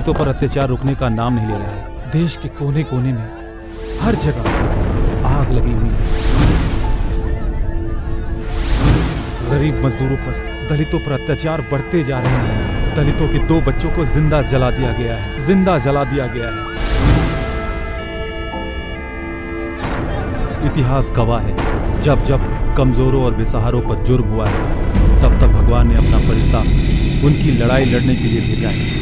दलितों पर अत्याचार रुकने का नाम नहीं ले रहा है। देश के कोने कोने में हर जगह आग लगी हुई है। गरीब मजदूरों पर, दलितों पर अत्याचार बढ़ते जा रहे हैं। दलितों के 2 बच्चों को जिंदा जला दिया गया है, जिंदा जला दिया गया है। इतिहास गवाह है, जब जब कमजोरों और बेसहारों पर जुर्म हुआ है, तब तब भगवान ने अपना फरिश्ता उनकी लड़ाई लड़ने के लिए भेजा है।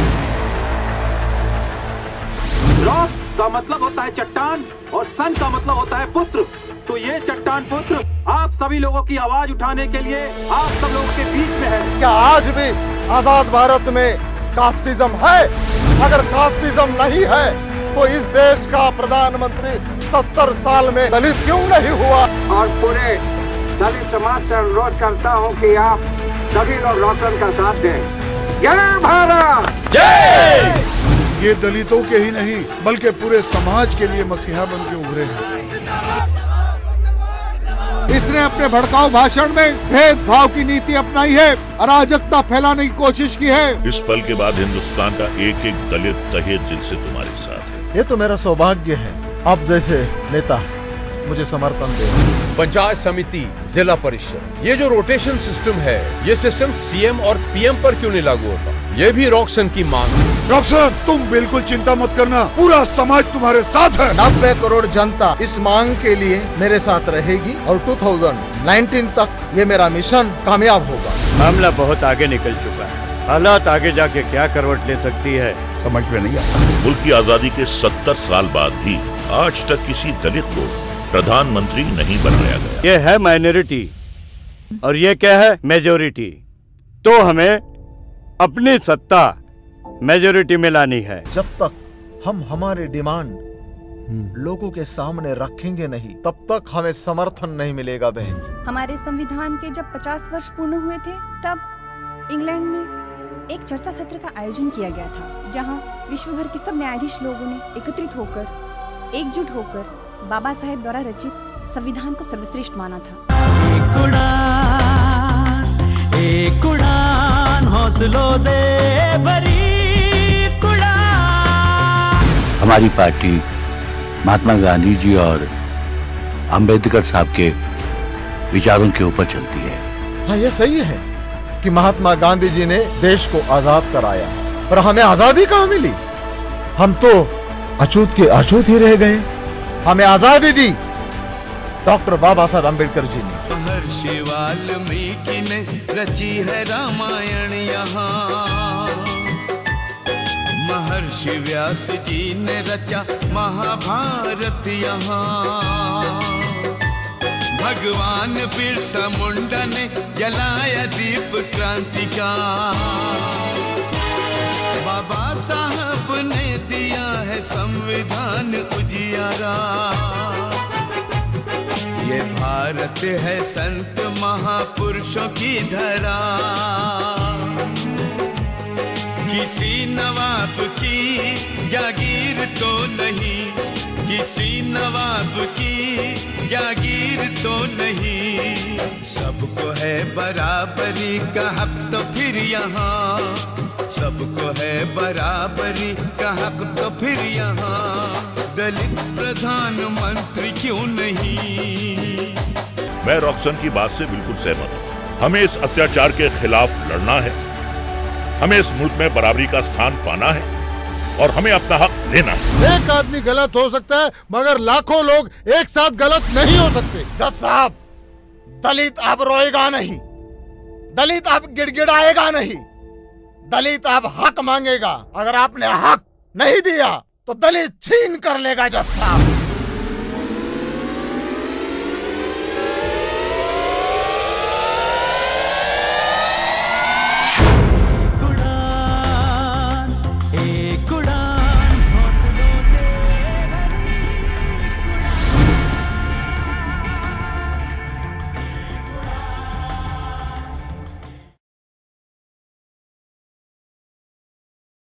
रॉक का मतलब होता है चट्टान और सन का मतलब होता है पुत्र। तो ये चट्टान पुत्र आप सभी लोगों की आवाज उठाने के लिए आप सब लोगों के बीच में है। क्या आज भी आजाद भारत में कास्टिज्म है? अगर कास्टिज्म नहीं है तो इस देश का प्रधानमंत्री 70 साल में दलित क्यों नहीं हुआ? और पूरे दलित समाज से अनुरोध करता हूँ कि आप सभी लोग रोशन का साथ दें। जय भारत, जय। ये दलितों के ही नहीं बल्कि पूरे समाज के लिए मसीहा बन के उभरे हैं। इसने अपने भड़काऊ भाषण में भेदभाव की नीति अपनाई है, अराजकता फैलाने की कोशिश की है। इस पल के बाद हिंदुस्तान का एक एक दलित तहे दिल से तुम्हारे साथ है। ये तो मेरा सौभाग्य है, आप जैसे नेता मुझे समर्थन दे। पंचायत समिति, जिला परिषद, ये जो रोटेशन सिस्टम है, ये सिस्टम सीएम और पीएम पर क्यों नहीं लागू होता? ये भी रॉक्सन की मांग है। रॉक्सन, तुम बिल्कुल चिंता मत करना, पूरा समाज तुम्हारे साथ है। 90 करोड़ जनता इस मांग के लिए मेरे साथ रहेगी और 2019 तक ये मेरा मिशन कामयाब होगा। मामला बहुत आगे निकल चुका है, हालात आगे जाके क्या करवट ले सकती है समझ में नहीं आता। मुल्क की आजादी के 70 साल बाद भी आज तक किसी दलित को प्रधानमंत्री नहीं बनाया गया। ये है माइनॉरिटी और ये क्या है मेजोरिटी। तो हमें अपनी सत्ता मेजोरिटी में लानी है। जब तक हम हमारे डिमांड लोगों के सामने रखेंगे नहीं, तब तक हमें समर्थन नहीं मिलेगा बहन। हमारे संविधान के जब 50 वर्ष पूर्ण हुए थे, तब इंग्लैंड में एक चर्चा सत्र का आयोजन किया गया था, जहां विश्व भर के सब न्यायाधीश लोगों ने एकत्रित होकर, एकजुट होकर बाबा साहेब द्वारा रचित संविधान को सर्वश्रेष्ठ माना था। एक उड़ान हौसलों से भरी उड़ान। हमारी पार्टी महात्मा गांधी जी और अंबेडकर साहब के विचारों के ऊपर चलती है। हाँ, ये सही है कि महात्मा गांधी जी ने देश को आजाद कराया, पर हमें आजादी कहाँ मिली? हम तो अछूत के अछूत ही रह गए। हमें आजादी दी डॉक्टर बाबा साहब अम्बेडकर जी ने। महर्षि वाल्मीकि ने रची है रामायण यहाँ, महर्षि व्यास जी ने रचा महाभारत यहाँ, भगवान बिरसा मुंडा ने जलाया दीप क्रांति का, बाबा साहब ने दिया है संविधान उजियारा। ये भारत है संत महापुरुषों की धरा, किसी नवाब की जागीर तो नहीं, किसी नवाब की जागीर तो नहीं, सबको है बराबरी का हक तो फिर यहाँ, सबको है बराबरी का हक तो फिर यहाँ, दलित प्रधानमंत्री क्यों नहीं? मैं रॉक्सन की बात से बिल्कुल सहमत हूँ। हमें इस अत्याचार के खिलाफ लड़ना है, हमें इस मुल्क में बराबरी का स्थान पाना है और हमें अपना हक लेना है। एक आदमी गलत हो सकता है, मगर लाखों लोग एक साथ गलत नहीं हो सकते। जज साहब, दलित अब रोएगा नहीं, दलित अब गिड़गिड़ाएगा नहीं, दलित अब हक मांगेगा। अगर आपने हक नहीं दिया तो दलित छीन कर लेगा जज साहब।